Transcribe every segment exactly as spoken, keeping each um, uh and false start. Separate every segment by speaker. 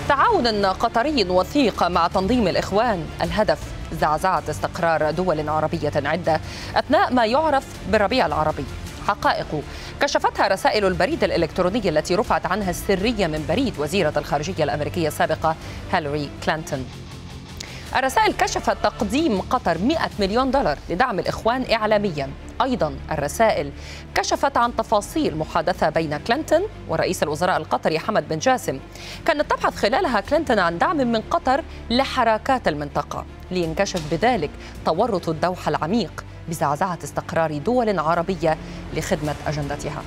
Speaker 1: تعاون قطري وثيق مع تنظيم الإخوان، الهدف زعزعة استقرار دول عربية عدة أثناء ما يعرف بالربيع العربي. حقائق كشفتها رسائل البريد الإلكتروني التي رفعت عنها السرية من بريد وزيرة الخارجية الأمريكية السابقة هيلاري كلينتون. الرسائل كشفت تقديم قطر مئة مليون دولار لدعم الإخوان إعلامياً. أيضاً الرسائل كشفت عن تفاصيل محادثة بين كلينتون ورئيس الوزراء القطري حمد بن جاسم، كانت تبحث خلالها كلينتون عن دعم من قطر لحركات المنطقة، لينكشف بذلك تورط الدوحة العميق بزعزعة استقرار دول عربية لخدمة أجندتها.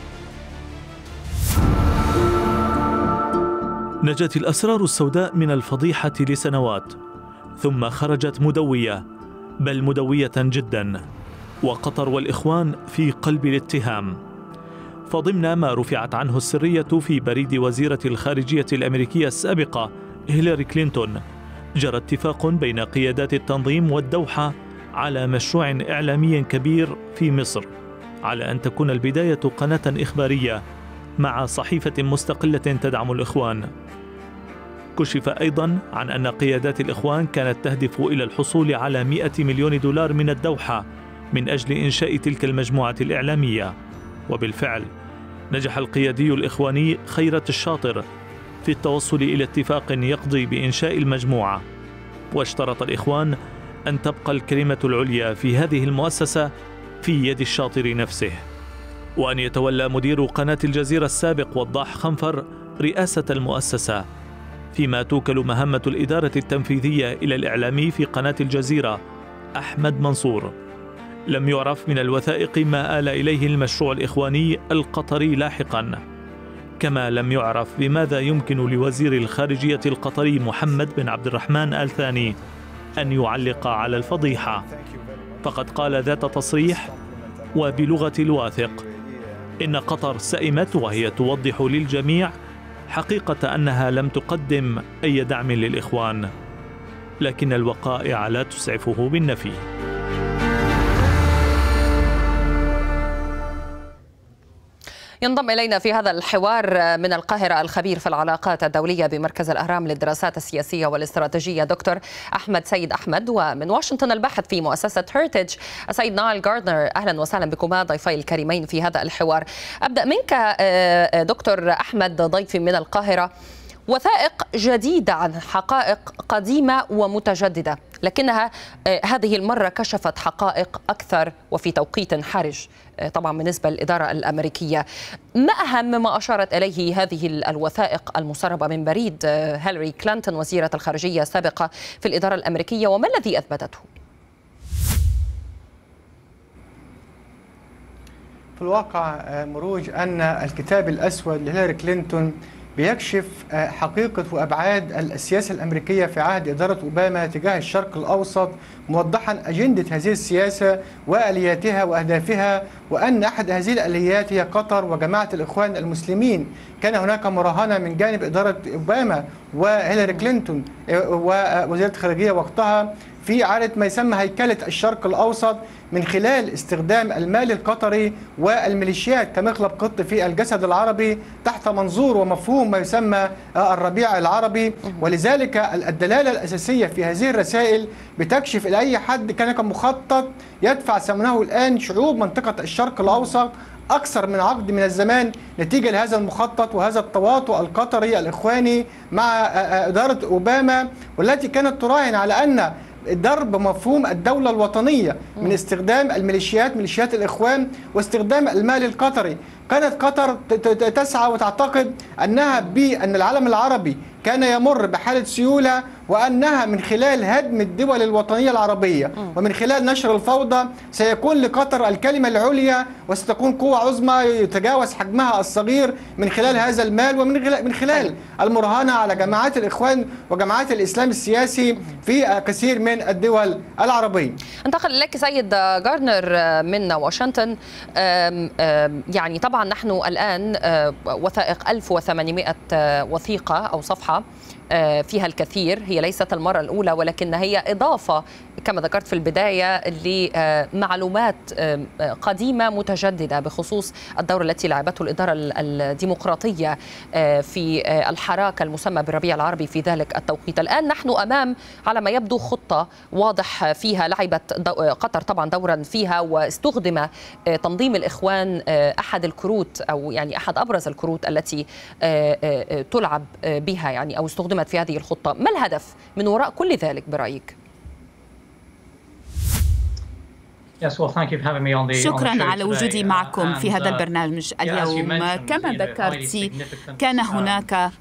Speaker 2: نجت الأسرار السوداء من الفضيحة لسنوات، ثم خرجت مدوية، بل مدوية جدا، وقطر والإخوان في قلب الاتهام. فضمن ما رفعت عنه السرية في بريد وزيرة الخارجية الأمريكية السابقة هيلاري كلينتون، جرى اتفاق بين قيادات التنظيم والدوحة على مشروع إعلامي كبير في مصر، على أن تكون البداية قناة إخبارية مع صحيفة مستقلة تدعم الإخوان. كشف أيضا عن أن قيادات الإخوان كانت تهدف إلى الحصول على مئة مليون دولار من الدوحة من أجل إنشاء تلك المجموعة الإعلامية. وبالفعل نجح القيادي الإخواني خيرت الشاطر في التوصل إلى اتفاق يقضي بإنشاء المجموعة، واشترط الإخوان أن تبقى الكلمة العليا في هذه المؤسسة في يد الشاطر نفسه، وأن يتولى مدير قناة الجزيرة السابق وضاح خنفر رئاسة المؤسسة، فيما توكل مهمة الإدارة التنفيذية إلى الإعلامي في قناة الجزيرة أحمد منصور. لم يعرف من الوثائق ما آل إليه المشروع الإخواني القطري لاحقا، كما لم يعرف بماذا يمكن لوزير الخارجية القطري محمد بن عبد الرحمن آل ثاني أن يعلق على الفضيحة. فقد قال ذات تصريح وبلغة الواثق إن قطر سئمت وهي توضح للجميع حقيقة أنها لم تقدم أي دعم للإخوان، لكن الوقائع لا تسعفه بالنفي.
Speaker 1: ينضم إلينا في هذا الحوار من القاهرة الخبير في العلاقات الدولية بمركز الأهرام للدراسات السياسية والاستراتيجية دكتور أحمد سيد أحمد، ومن واشنطن الباحث في مؤسسة هيرتج السيد نايل جاردنر. أهلا وسهلا بكما ضيفي الكريمين في هذا الحوار. أبدأ منك دكتور أحمد ضيفي من القاهرة. وثائق جديدة عن حقائق قديمة ومتجددة، لكنها هذه المرة كشفت حقائق أكثر وفي توقيت حرج طبعا بالنسبة للإدارة الأمريكية. ما أهم ما أشارت إليه هذه الوثائق المسربة من بريد هيلاري كلينتون وزيرة الخارجية السابقة في الإدارة الأمريكية، وما الذي أثبتته؟
Speaker 3: في الواقع مروج أن الكتاب الأسود لهيلاري كلينتون بيكشف حقيقة وأبعاد السياسة الأمريكية في عهد إدارة أوباما تجاه الشرق الأوسط، موضحا أجندة هذه السياسة وآلياتها وأهدافها، وأن أحد هذه الآليات هي قطر وجماعة الإخوان المسلمين. كان هناك مراهنة من جانب إدارة أوباما وهيلاري كلينتون ووزيرة الخارجية وقتها في إعادة ما يسمى هيكلة الشرق الأوسط من خلال استخدام المال القطري والميليشيات كمخلب قط في الجسد العربي تحت منظور ومفهوم ما يسمى الربيع العربي. ولذلك الدلالة الأساسية في هذه الرسائل بتكشف إلى أي حد كان مخطط يدفع ثمنه الآن شعوب منطقة الشرق الأوسط أكثر من عقد من الزمان نتيجة لهذا المخطط وهذا التواطؤ القطري الإخواني مع إدارة أوباما، والتي كانت تراهن على أن ضرب مفهوم الدولة الوطنية من استخدام الميليشيات ميليشيات الإخوان واستخدام المال القطري. كانت قطر تسعى وتعتقد أنها بأن العالم العربي كان يمر بحالة سيولة، وأنها من خلال هدم الدول الوطنية العربية ومن خلال نشر الفوضى سيكون لقطر الكلمة العليا، وستكون قوة عظمى يتجاوز حجمها الصغير من خلال هذا المال ومن من خلال المراهنة على جماعات الإخوان وجماعات الإسلام السياسي في كثير من الدول العربية.
Speaker 1: انتقل لك سيد جاردنر من واشنطن. يعني طبعا نحن الآن وثائق ألف وثمانمئة وثيقة أو صفحة فيها الكثير هي هي ليست المرة الأولى، ولكن هي إضافة كما ذكرت في البداية لمعلومات قديمة متجددة بخصوص الدور التي لعبته الإدارة الديمقراطية في الحراك المسمى بالربيع العربي في ذلك التوقيت. الآن نحن أمام على ما يبدو خطة واضح فيها لعبت قطر طبعا دورا فيها، واستخدم تنظيم الإخوان أحد الكروت أو يعني أحد أبرز الكروت التي تلعب بها يعني أو استخدمت في هذه الخطة. ما الهدف من وراء كل ذلك برأيك؟
Speaker 4: شكرا على وجودي معكم في هذا البرنامج اليوم. كما ذكرت كان هناك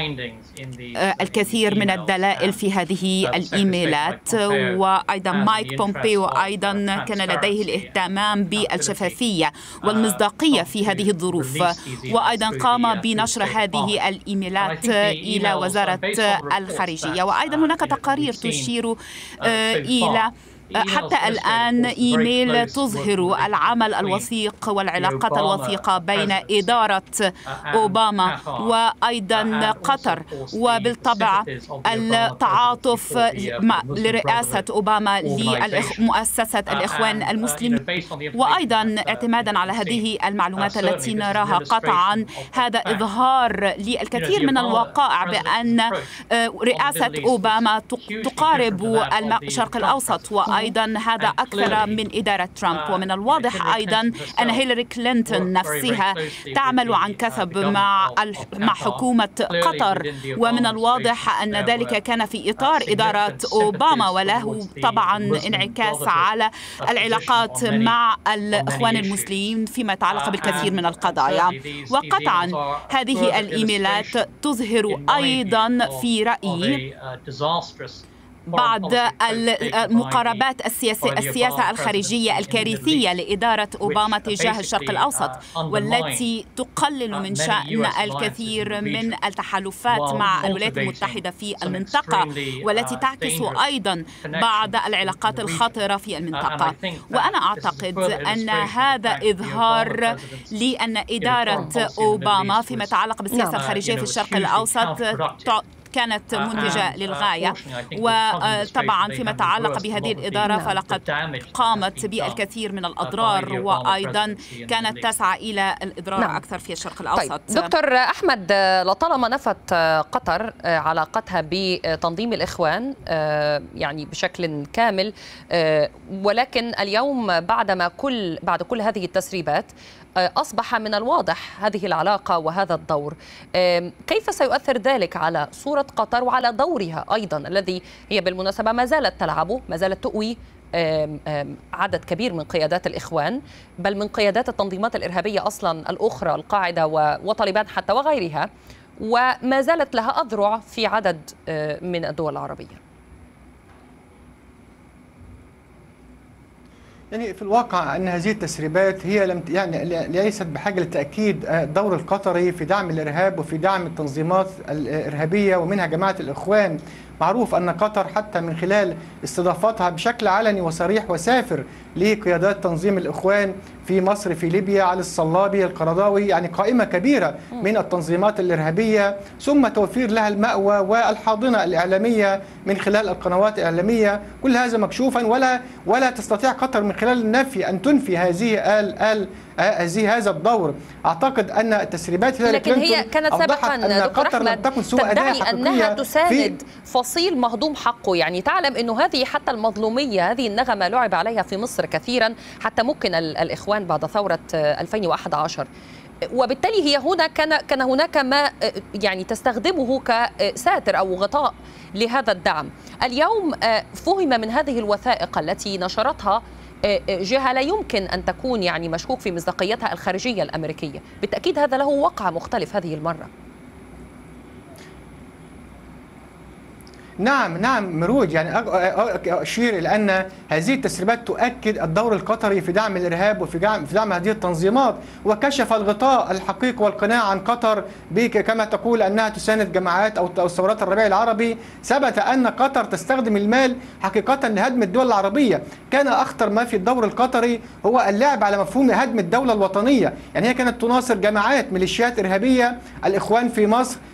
Speaker 4: الكثير من الدلائل في هذه الإيميلات، وأيضا مايك بومبيو أيضا كان لديه الاهتمام بالشفافية والمصداقية في هذه الظروف، وأيضا قام بنشر هذه الإيميلات إلى وزارة الخارجية. وأيضا هناك تقارير تشير إلى حتى الآن إيميل تظهر العمل الوثيق والعلاقات الوثيقة بين إدارة أوباما وأيضا قطر، وبالطبع التعاطف لرئاسة أوباما لمؤسسة الإخوان المسلمين، وأيضا اعتمادا على هذه المعلومات التي نراها قطعا هذا إظهار للكثير من الوقائع بأن رئاسة أوباما تقارب الشرق الأوسط، أيضا هذا أكثر من إدارة ترامب. ومن الواضح أيضا أن هيلاري كلينتون نفسها تعمل عن كثب مع مع حكومة قطر، ومن الواضح أن ذلك كان في إطار إدارة أوباما، وله طبعا انعكاس على العلاقات مع الإخوان المسلمين فيما يتعلق بالكثير من القضايا. وقطعا هذه الإيميلات تظهر أيضا في رأيي بعض المقاربات السياسية السياسة الخارجية الكارثية لإدارة أوباما تجاه الشرق الأوسط، والتي تقلل من شأن الكثير من التحالفات مع الولايات المتحدة في المنطقة، والتي تعكس أيضا بعض العلاقات الخطرة في المنطقة. وأنا أعتقد أن هذا إظهار لأن إدارة أوباما فيما يتعلق بالسياسة الخارجية في الشرق الأوسط كانت منتجة للغاية. وطبعا فيما يتعلق بهذه الإدارة فلقد قامت بالكثير من الأضرار، وأيضا كانت تسعى إلى الإضرار نعم. أكثر في الشرق الأوسط.
Speaker 1: طيب دكتور أحمد، لطالما نفت قطر علاقتها بتنظيم الإخوان يعني بشكل كامل، ولكن اليوم بعدما كل بعد كل هذه التسريبات أصبح من الواضح هذه العلاقة وهذا الدور، كيف سيؤثر ذلك على صورة قطر وعلى دورها أيضا الذي هي بالمناسبة ما زالت تلعبه، ما زالت تؤوي عدد كبير من قيادات الإخوان، بل من قيادات التنظيمات الإرهابية أصلا الأخرى، القاعدة وطالبان حتى وغيرها، وما زالت لها أذرع في عدد من الدول العربية؟
Speaker 3: يعني في الواقع أن هذه التسريبات هي لم يعني ليست بحاجة لتأكيد الدور القطري في دعم الإرهاب وفي دعم التنظيمات الإرهابية ومنها جماعة الإخوان. معروف أن قطر حتى من خلال استضافتها بشكل علني وصريح وسافر لقيادات تنظيم الإخوان في مصر، في ليبيا، علي الصلابي، القرضاوي، يعني قائمة كبيرة من التنظيمات الإرهابية، ثم توفير لها المأوى والحاضنة الإعلامية من خلال القنوات الإعلامية، كل هذا مكشوفا، ولا ولا تستطيع قطر من خلال النفي أن تنفي هذه ال ال هذه هذا الدور. أعتقد أن التسريبات
Speaker 1: لكن هي كانت سابقا دكتور أحمد تدعي أنها تساند فصيل مهضوم حقه، يعني تعلم أنه هذه حتى المظلومية، هذه النغمة لعب عليها في مصر كثيرا حتى ممكن الإخوان بعد ثورة ألفين وأحد عشر، وبالتالي هي هنا كان كان هناك ما يعني تستخدمه كساتر أو غطاء لهذا الدعم. اليوم فهم من هذه الوثائق التي نشرتها جهة لا يمكن أن تكون يعني مشكوك في مصداقيتها الخارجية الأمريكية، بالتأكيد هذا له وقع مختلف هذه المرة.
Speaker 3: نعم نعم مروج، يعني أشير إلى أن هذه التسريبات تؤكد الدور القطري في دعم الإرهاب وفي دعم في دعم هذه التنظيمات، وكشف الغطاء الحقيقي والقناع عن قطر كما تقول أنها تساند جماعات أو ثورات الربيع العربي. ثبت أن قطر تستخدم المال حقيقة لهدم الدول العربية. كان أخطر ما في الدور القطري هو اللعب على مفهوم هدم الدولة الوطنية، يعني هي كانت تناصر جماعات ميليشيات إرهابية، الإخوان في مصر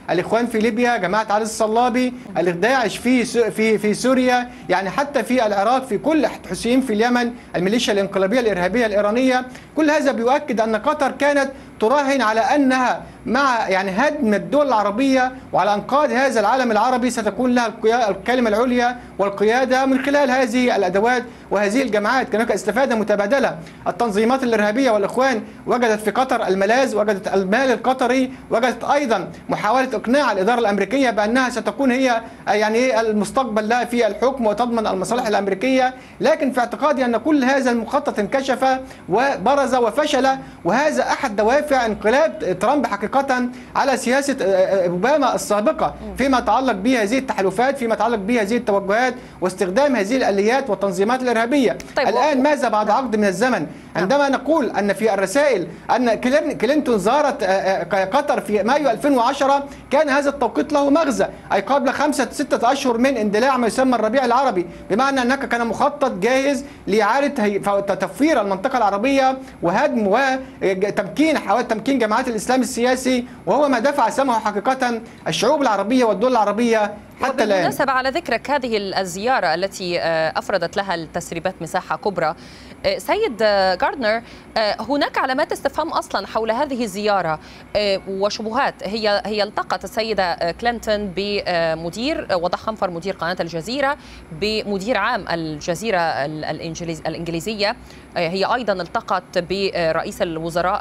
Speaker 3: الإخوان في ليبيا، جماعة علي الصلابي، داعش في في في سوريا، يعني حتى في العراق، في كل حوثيين في اليمن، الميليشيا الانقلابية الإرهابية الإيرانية. كل هذا بيؤكد أن قطر كانت تراهن على أنها مع يعني هدم الدول العربية وعلى أنقاض هذا العالم العربي ستكون لها الكلمة العليا والقيادة من خلال هذه الأدوات وهذه الجماعات. كان هناك استفادة متبادلة. التنظيمات الإرهابية والإخوان وجدت في قطر الملاذ، وجدت المال القطري، وجدت أيضا محاولة إقناع الإدارة الأمريكية بأنها ستكون هي يعني المستقبل لها في الحكم وتضمن المصالح الأمريكية. لكن في اعتقادي أن كل هذا المخطط انكشف وبرز وفشل، وهذا أحد دوافع انقلاب ترامب حقيقة على سياسة أوباما السابقة فيما يتعلق بهذه التحالفات، فيما يتعلق بهذه التوجهات واستخدام هذه الآليات والتنظيمات الإرهابية.
Speaker 1: طيب
Speaker 3: الآن ماذا بعد عقد من الزمن عندما نقول أن في الرسائل أن كلينتون زارت قطر في مايو ألفين وعشرة، كان هذا التوقيت له مغزى، أي قبل خمسة ستة أشهر من اندلاع ما يسمى الربيع العربي، بمعنى أنك كان مخطط جاهز لإعادة تطوير المنطقة العربية وهدم وتمكين حوالي تمكين جماعات الإسلام السياسي، وهو ما دفع ثمنه حقيقة الشعوب العربية والدول العربية حتى الآن.
Speaker 1: بالمناسبة على ذكرك هذه الزيارة التي أفردت لها التسريبات مساحة كبرى، سيد جاردنر، هناك علامات استفهام أصلا حول هذه الزيارة وشبهات. هي هي التقت السيدة كلينتون بمدير وضح خنفر مدير قناة الجزيرة، بمدير عام الجزيرة الإنجليزية. هي أيضا التقت برئيس الوزراء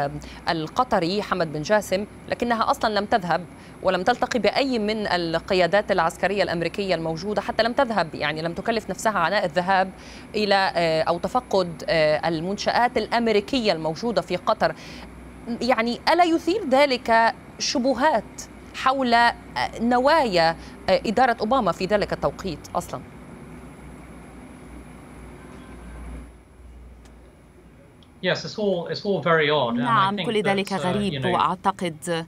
Speaker 1: القطري حمد بن جاسم، لكنها أصلا لم تذهب ولم تلتقي بأي من القيادات العسكرية الأمريكية الموجودة، حتى لم تذهب، يعني لم تكلف نفسها عناء الذهاب إلى أو تفقد المنشآت الأمريكية الموجودة في قطر. يعني ألا يثير ذلك شبهات حول نوايا إدارة أوباما في ذلك التوقيت أصلا؟
Speaker 4: نعم، كل ذلك غريب، وأعتقد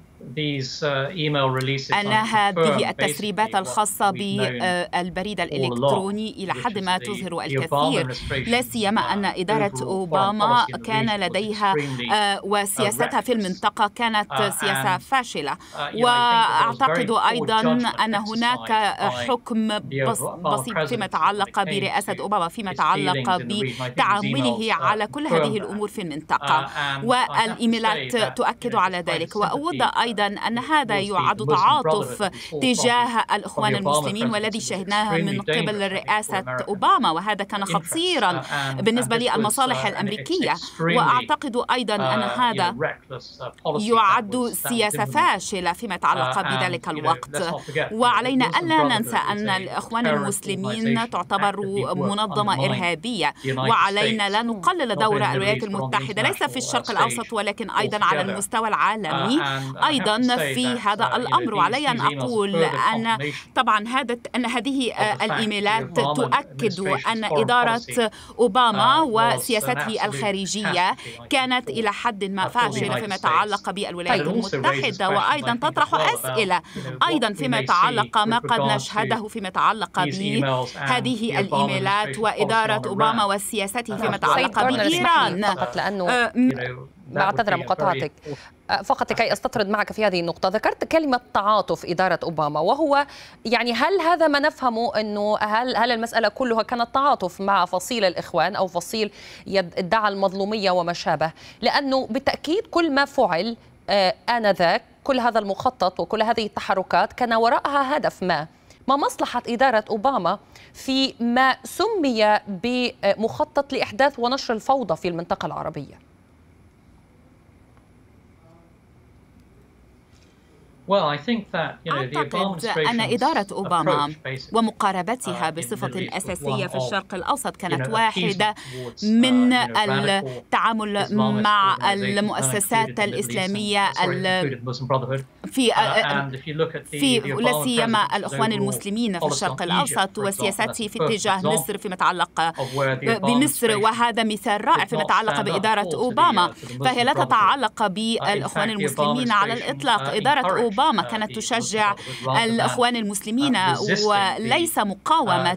Speaker 4: أن هذه التسريبات الخاصة بالبريد الإلكتروني إلى حد ما تظهر الكثير، لا سيما أن إدارة أوباما كان لديها وسياستها في المنطقة كانت سياسة فاشلة. وأعتقد أيضا أن هناك حكم بسيط فيما يتعلق برئاسة أوباما، فيما يتعلق بتعامله على كل هذه الأمور في المنطقة، والإيميلات تؤكد على ذلك. وأود أيضا أن هذا يعد تعاطف تجاه الإخوان المسلمين، والذي شاهدناه من قبل رئاسة أوباما، وهذا كان خطيرا بالنسبة للمصالح الأمريكية. وأعتقد أيضا أن هذا يعد سياسة فاشلة فيما يتعلق بذلك الوقت. وعلينا ألا ننسى أن الإخوان المسلمين تعتبر منظمة إرهابية، وعلينا لا نقلل دور الولايات المتحدة ليس في الشرق الأوسط ولكن أيضا على المستوى العالمي أيضا في هذا الأمر. وعلي أن أقول أن طبعا هذا أن هذه الإيميلات تؤكد أن إدارة أوباما وسياسته الخارجية كانت إلى حد ما فاشلة فيما يتعلق بالولايات المتحدة، وأيضا تطرح أسئلة أيضا فيما يتعلق ما قد نشهده فيما يتعلق بهذه الإيميلات وإدارة أوباما وسياسته فيما يتعلق بإيران.
Speaker 1: فقط لأنه بعتذر مقاطعتك، فقط لكي أستطرد معك في هذه النقطة. ذكرت كلمة تعاطف إدارة أوباما، وهو يعني هل هذا ما نفهمه أنه هل هل المسألة كلها كانت تعاطف مع فصيل الإخوان أو فصيل يدعي المظلومية وما شابه؟ لأنه بالتأكيد كل ما فعل آنذاك، كل هذا المخطط وكل هذه التحركات كان وراءها هدف ما. ما مصلحة إدارة أوباما في ما سمي بمخطط لإحداث ونشر الفوضى في المنطقة العربية؟
Speaker 4: أعتقد أن إدارة أوباما ومقاربتها بصفة أساسية في الشرق الأوسط كانت واحدة من التعامل مع المؤسسات الإسلامية في في لا سيما الإخوان المسلمين في الشرق الأوسط، وسياسته في اتجاه مصر فيما يتعلق بمصر، وهذا مثال رائع فيما يتعلق بإدارة أوباما. فهي لا تتعلق بالإخوان المسلمين على الإطلاق. إدارة أوباما أوباما كانت تشجع الإخوان المسلمين وليس مقاومة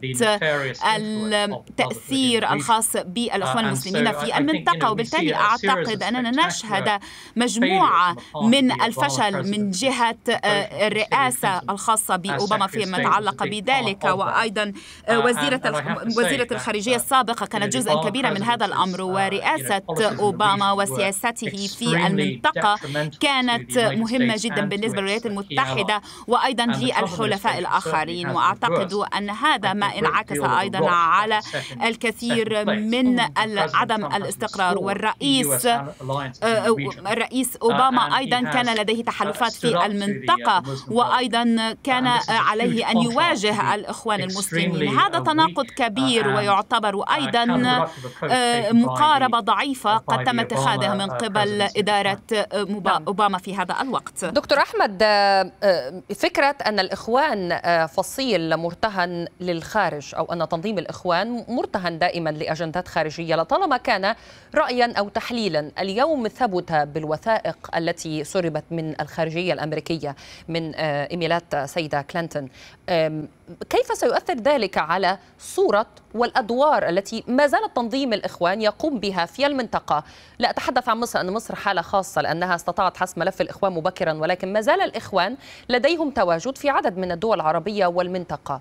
Speaker 4: التأثير الخاص بالإخوان المسلمين في المنطقة. وبالتالي أعتقد أننا نشهد مجموعة من الفشل من جهة الرئاسة الخاصة بأوباما فيما يتعلق بذلك، وأيضا وزيرة وزيرة الخارجية السابقة كانت جزءا كبيرا من هذا الأمر، ورئاسة أوباما وسياسته في المنطقة كانت مهمة جدا بالنسبة للولايات المتحدة وأيضا للحلفاء الآخرين. وأعتقد أن هذا ما انعكس أيضا على الكثير من عدم الاستقرار. والرئيس الرئيس أوباما أيضا كان لديه تحالفات في المنطقة، وأيضا كان عليه أن يواجه الإخوان المسلمين. هذا تناقض كبير ويعتبر أيضا مقاربة ضعيفة قد تم اتخاذها من قبل إدارة أوباما في هذا الوقت.
Speaker 1: دكتور أحمد، فكرة أن الإخوان فصيل مرتهن للخارج أو أن تنظيم الإخوان مرتهن دائما لأجندات خارجية لطالما كان رأيا أو تحليلا، اليوم ثبت بالوثائق التي سربت من الخارجية الأمريكية من إيميلات سيدة كلينتون، كيف سيؤثر ذلك على صورة والأدوار التي ما زال تنظيم الإخوان يقوم بها في المنطقة؟ لا أتحدث عن مصر، أن مصر حالة خاصة لأنها استطاعت حسم ملف الإخوان مبكرا، ولكن ما زال الإخوان لديهم تواجد في عدد من الدول العربية والمنطقة.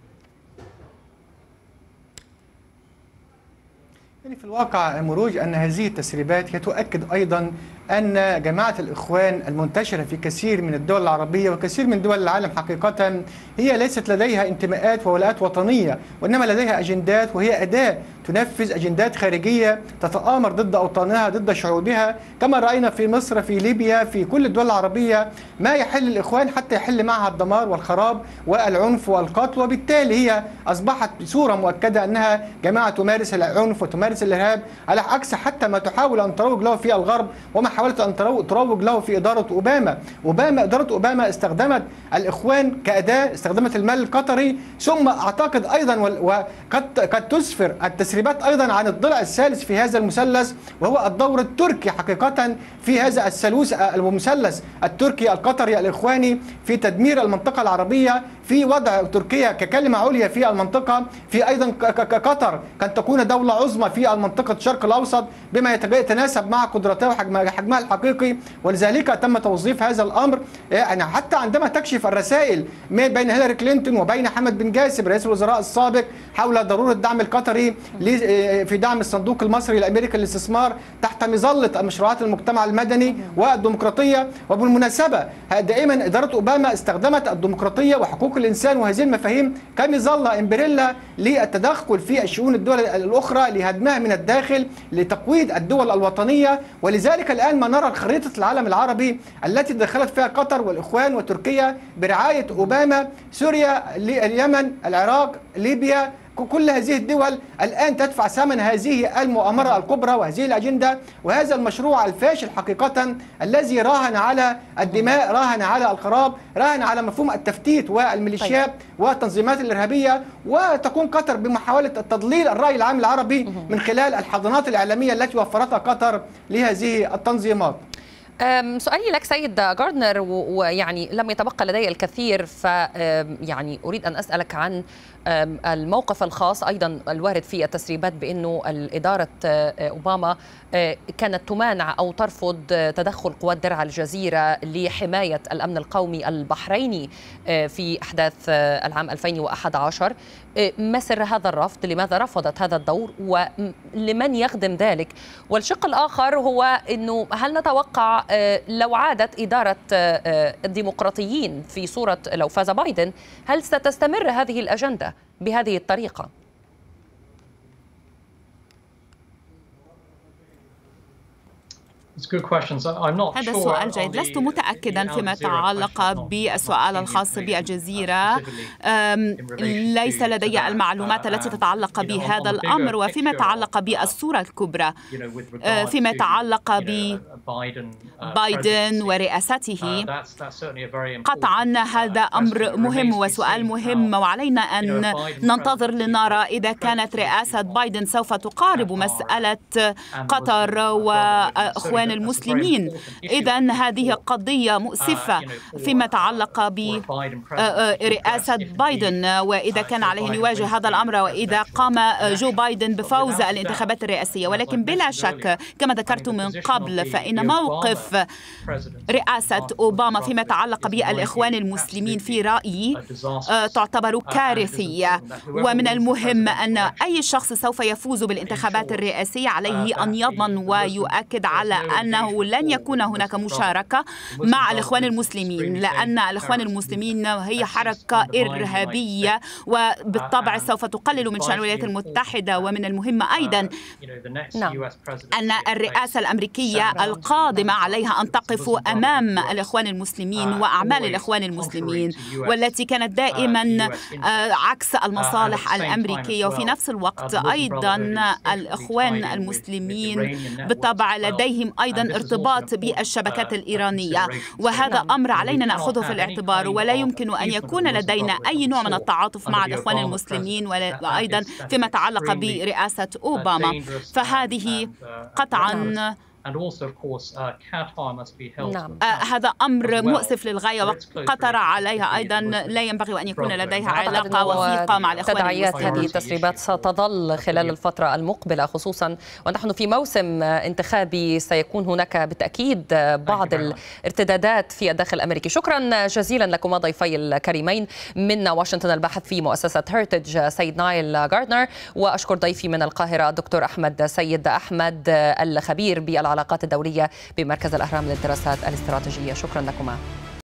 Speaker 3: يعني في الواقع مروج أن هذه التسريبات هي تؤكد أيضا أن جماعة الإخوان المنتشرة في كثير من الدول العربية وكثير من دول العالم حقيقة هي ليست لديها انتماءات وولاءات وطنية، وإنما لديها أجندات، وهي أداة تنفذ أجندات خارجية تتآمر ضد أوطانها ضد شعوبها، كما رأينا في مصر في ليبيا في كل الدول العربية ما يحل الإخوان حتى يحل معها الدمار والخراب والعنف والقتل. وبالتالي هي أصبحت بصورة مؤكدة أنها جماعة تمارس العنف وتمارس الإرهاب، على عكس حتى ما تحاول أن تروج له في الغرب وما حاولت أن تروج له في إدارة أوباما. أوباما إدارة أوباما استخدمت الإخوان كأداة، استخدمت المال القطري، ثم أعتقد أيضا وقد قد تسفر التسريبات أيضا عن الضلع الثالث في هذا المثلث، وهو الدور التركي حقيقة في هذا الثالوث المثلث التركي القطري الإخواني في تدمير المنطقة العربية، في وضع تركيا ككلمة عليا في المنطقة، في أيضا قطر كان تكون دولة عظمى في المنطقة الشرق الأوسط بما يتناسب مع قدرتها وحجمها الحقيقي. ولذلك تم توظيف هذا الأمر، يعني حتى عندما تكشف الرسائل بين هيلاري كلينتون وبين حمد بن جاسم رئيس الوزراء السابق حول ضرورة دعم القطري في دعم الصندوق المصري الأمريكي للاستثمار تحت مظلة مشروعات المجتمع المدني والديمقراطية. وبالمناسبة دائما إدارة أوباما استخدمت الديمقراطية وحقوق الإنسان وهذه المفاهيم كمظلة إمبريلا للتدخل في الشؤون الدول الأخرى لهدمها من الداخل لتقويض الدول الوطنية. ولذلك الآن ما نرى خريطة العالم العربي التي دخلت فيها قطر والإخوان وتركيا برعاية أوباما، سوريا، اليمن، العراق، ليبيا، كل هذه الدول الآن تدفع ثمن هذه المؤامرة الكبرى وهذه الأجندة وهذا المشروع الفاشل حقيقة الذي راهن على الدماء، راهن على الخراب، راهن على مفهوم التفتيت والميليشيات والتنظيمات الإرهابية. وتكون قطر بمحاولة تضليل الرأي العام العربي من خلال الحضانات الإعلامية التي وفرتها قطر لهذه التنظيمات.
Speaker 1: سؤالي لك سيد جاردنر، ويعني لم يتبقى لدي الكثير، ف يعني أريد أن أسألك عن الموقف الخاص أيضا الوارد في التسريبات بأنه إدارة أوباما كانت تمانع أو ترفض تدخل قوات درع الجزيرة لحماية الأمن القومي البحريني في أحداث العام ألفين وأحد عشر. ما سر هذا الرفض؟ لماذا رفضت هذا الدور ولمن يخدم ذلك؟ والشق الآخر هو أنه هل نتوقع لو عادت إدارة الديمقراطيين في صورة لو فاز بايدن، هل ستستمر هذه الأجندة بهذه الطريقة؟
Speaker 4: هذا سؤال جيد. لست متأكدا فيما يتعلق بالسؤال الخاص بالجزيرة، ليس لدي المعلومات التي تتعلق بهذا الأمر. وفيما يتعلق بالصورة الكبرى، فيما يتعلق ببايدن ورئاسته، قطعا هذا أمر مهم وسؤال مهم، وعلينا أن ننتظر لنرى إذا كانت رئاسة بايدن سوف تقارب مسألة قطر وأخوان المسلمين. إذن هذه قضية مؤسفة فيما يتعلق برئاسة بايدن، وإذا كان عليه أن يواجه هذا الأمر وإذا قام جو بايدن بفوز الانتخابات الرئاسية. ولكن بلا شك كما ذكرت من قبل فإن موقف رئاسة أوباما فيما يتعلق بالإخوان المسلمين في رأيي تعتبر كارثية، ومن المهم أن أي شخص سوف يفوز بالانتخابات الرئاسية عليه أن يضمن ويؤكد على أنه لن يكون هناك مشاركة مع الإخوان المسلمين، لأن الإخوان المسلمين هي حركة إرهابية وبالطبع سوف تقلل من شأن الولايات المتحدة. ومن المهم أيضا أن الرئاسة الأمريكية القادمة عليها أن تقف أمام الإخوان المسلمين وأعمال الإخوان المسلمين، والتي كانت دائما عكس المصالح الأمريكية. وفي نفس الوقت أيضا الإخوان المسلمين بالطبع لديهم أيضا ارتباط بالشبكات الإيرانية، وهذا أمر علينا نأخذه في الاعتبار، ولا يمكن أن يكون لدينا أي نوع من التعاطف مع الإخوان المسلمين وأيضا فيما يتعلق برئاسة أوباما. فهذه قطعا نعم. هذا أمر مؤسف للغاية، وقطر عليها أيضا لا ينبغي أن يكون لديها علاقة وثيقة مع الإخوان
Speaker 1: تداعيات هذه التسريبات ستظل خلال الفترة المقبلة، خصوصا ونحن في موسم انتخابي سيكون هناك بالتأكيد بعض الارتدادات في الداخل الأمريكي. شكرا جزيلا لكما ضيفي الكريمين من واشنطن الباحث في مؤسسة هيرتج سيد نايل جاردنر، وأشكر ضيفي من القاهرة الدكتور أحمد سيد أحمد الخبير بالعلاقات الدولية بمركز الأهرام للدراسات الاستراتيجية. شكرا لكما.